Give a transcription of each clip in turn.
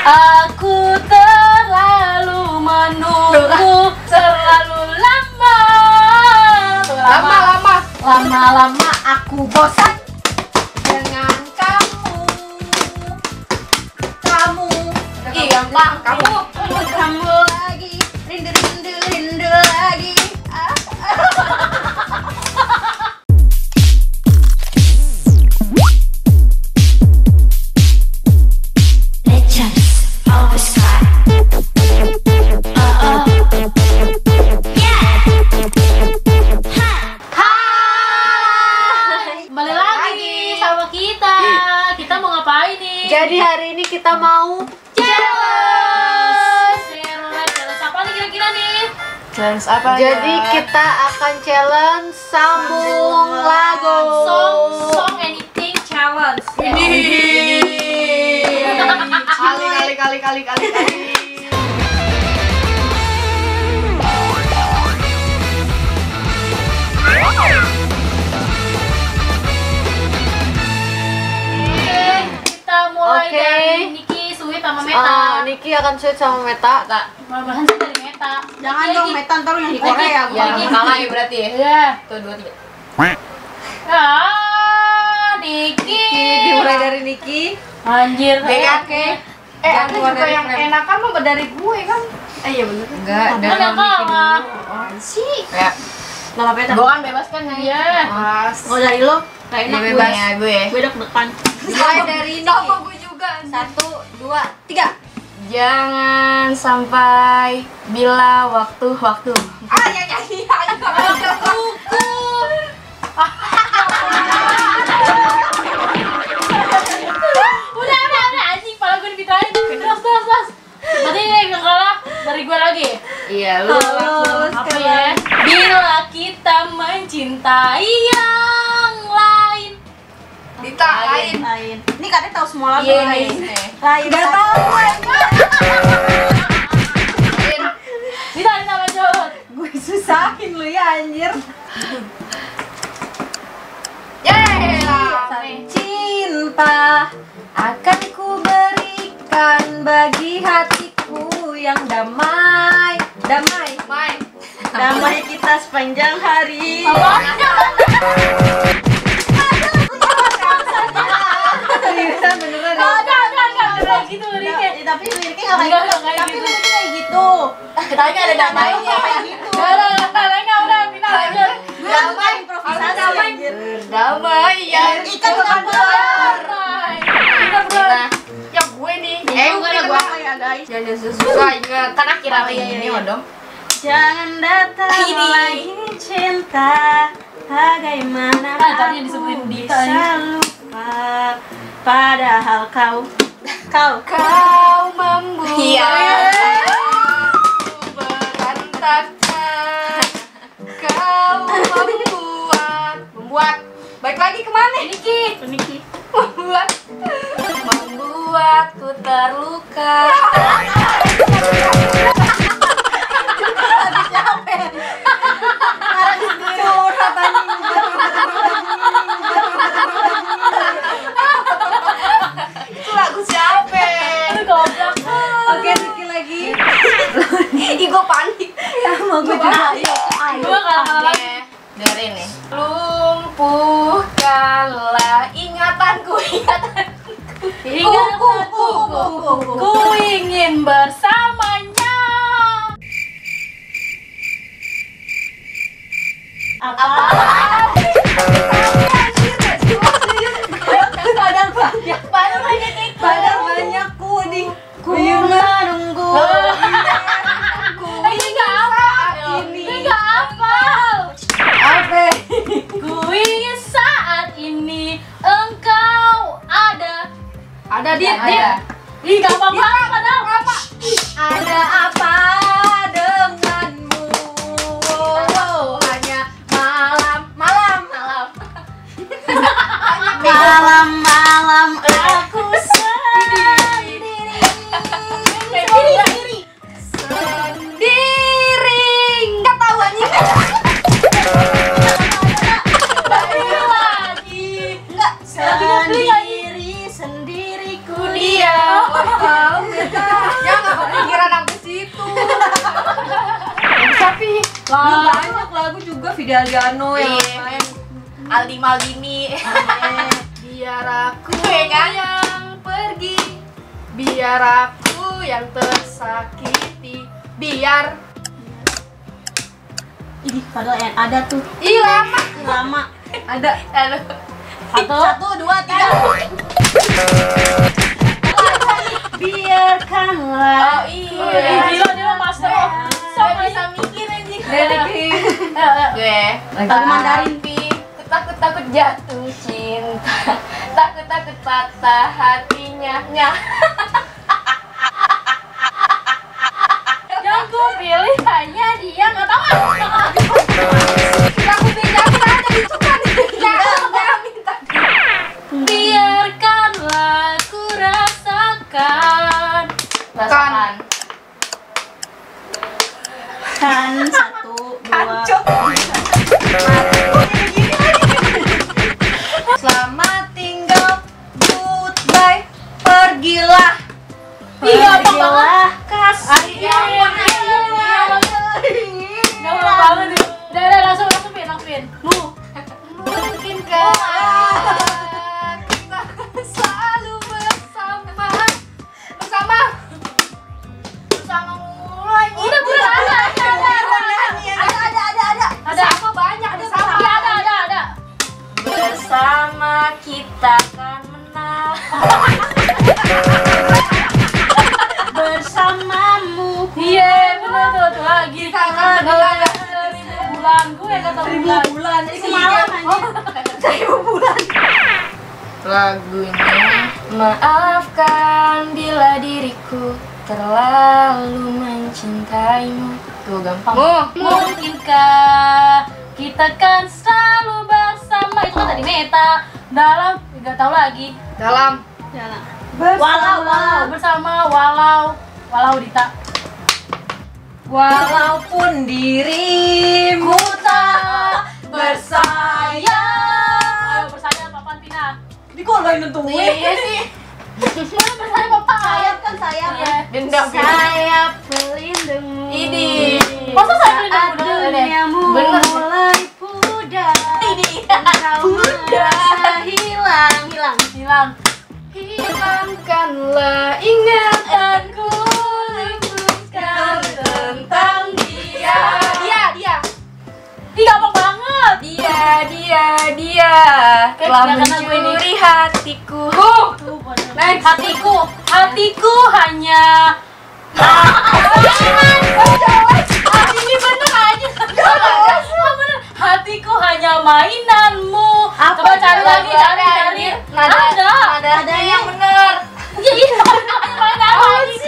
Aku terlalu menunggu, terlalu lama. Lama-lama aku bosan dengan kamu. Iya bang, kamu lagi, rindu lagi. Jadi hari ini kita mau challenge. Challenge apa nih kira-kira nih? Challenge apa? Jadi kita akan challenge sambung lagu. Song anything challenge. Kali. Mulai dari Niki, Sweet sama Meta. Niki akan sweet sama Meta. Bahan sih dari Meta. Jangan dong Meta ntar yang di Korea. Ya, kalah ya berarti ya. Iya. Tuh 2, 3. Niki. Dimulai dari Niki. Anjir. Oke. Aku juga yang enakan mah dari gue kan. Iya bener. Enggak, Kan yang kalah. Sih. Ya. Gak apa-apa. Gue kan bebas kan yang Iya. Oh dari lo kayak enak bebas ya gue. Gue deg-degan. Dimulai dari Niki. Sama gue juga. 1, 2, 3. Jangan sampai bila waktu. Udah anjing, pala gue dipitain. Terus. Berarti yang kalah dari gue lagi. Iya, lu. Apa ya? Bila kita mencintai yang lain. Lain. Ini katanya tahu semua lagu Iya, lain. nih. Lain. Gak tahu. Dita lanjut. Gue susahin lu ya anjir. Cinta akan ku berikan bagi hatiku yang damai kita sepanjang hari. Seriusan beneran ya? Enggak gitu liriknya. Tapi liriknya nggak kayak gitu. Tapi liriknya kayak gitu. Tanya ada damainya kayak gitu. Udah final lanjut. Damai improvisasi anjir. Damai ya. Ikan bukan beler. Nah, Ya gue nih. bukan lagu gua. apa ya guys? Jangan susah ingat. Kan akhirnya ini dong. Jangan datang Ini. lagi cinta. Bagaimana tadinya aku disebutin Dita bisa lupa. Padahal kau membuat berantakan. Kau membuat. Balik lagi kemana? Niki. Membuatku terluka. curhat anjing. Itu lagu siapa? Aduh goblok. Oke, Niki lagi. Ih, gue panik. Sama gue juga. Gua kalah lagi. Dengerin nih. Lumpuhkanlah ingatanku. Ku ingin bersamanya. Apa? Padahal banyak ku menunggu. Ini nggak hafal. Apa? Ku ingin saat ini engkau ada. Ada Ih gampang banget padahal. Ada apa denganmu? Hanya malam aku sendiri. Nggak tahu anjing. Lagi. Enggak. Sendiri ku diam. Lu banyak lagu juga Vidaliano yang Iya. lain. Aldi Maldini. Biar aku Gue kan? yang pergi, biar aku yang tersakiti, biar Ini padahal yang ada tuh. ih lama. Lama. Ada. Lalu Satu, dua, tiga. Biarkanlah. oh iya. Gila dia mah master of Gak bisa mikir anjing. Gue Lagu Mandarin. takut jatuh cinta, takut patah hatinya. Yang ku pilih hanya dia, nggak tahu ah. Lagu beda kita ada itu kan. Jangan minta. Biarkanlah ku rasakan. Rasakan. Kan satu, dua. Selamat tinggal, goodbye, pergilah. Iya, apa banget? Kasih. Gampang banget itu. Udah, langsung Pin. Mu. Mungkinkah kita selalu bersama mulu anjing. Udah, bukan ada. Ada apa banyak ada sama. Iya, ada. Bersama kita kan menang. Bersamamu. Iya, bener tuh lagi. Kita akan menang. 1000 bulan. Gue kata bulan. Itu malam anjing. Lagunya maafkan bila diriku terlalu mencintaimu. Tuh gampang. Mungkinkah kita kan selalu bersama. Itu kan tadi Meta. Dalam, nggak tahu lagi. Dalam. Walau bersama walau Dita. Walaupun dirimu tak Bersayap. Ayo bersayap Papan Tina. Di kok lain nentuin? Iya sih. Mana bersayap Papa? Sayap kan sayap. Iya. Dendam. Sayap pelindung. Ini. Masa sayap pelindung bener? Duniamu Bener. mulai pudar. Ini. Kau merasa hilang. Hilangkanlah ingatanku, Luputkan tentang dia. Dia. Ih, gampang banget. Dia telah Kayak nggak kena gue nih. mencuri hatiku. Tuh, bener. Hatiku hanya ini bener aja. Bener. Hatiku hanya mainanmu. Apa Coba cari itu? lagi, cari. Nada yang bener. Iya, mainan lagi.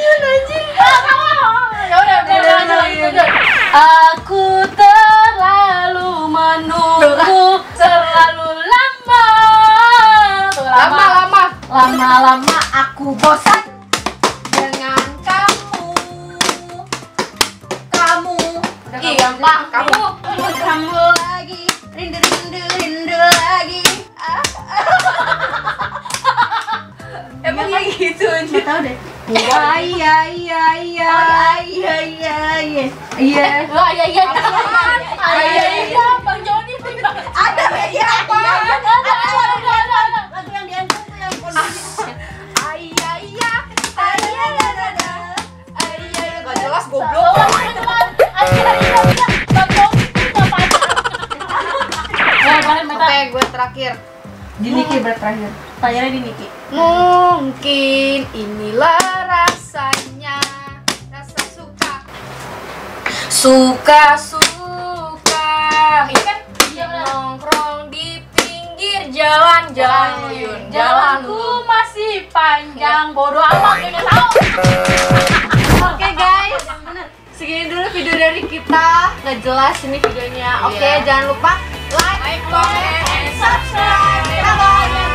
Ya udah, lanjut. Aku terlalu menunggu terlalu lama. Tuh, lama. Lama-lama aku bosan dengan kamu. Ih, gampang. Kamu lagi rindu lagi. Emang kayak gitu aja. Nggak tahu deh. Iya. Wah, iya. Iya, Bang Joni. Ada ya apa? Ada. Lagu yang dianjur tuh yang kondisi. Gak jelas goblok. Oke, gue terakhir. Di Niki terakhir. Tanya di Niki. Mungkin inilah rasanya, rasa suka. Ini kan nongkrong di pinggir jalan Yun. Jalanku masih panjang, bodoh amat gue nggak tahu. Oke guys, segini dulu video dari kita. Nggak jelas ini videonya. Oke, Iya. jangan lupa like, Like, comment, and subscribe. Bye bye.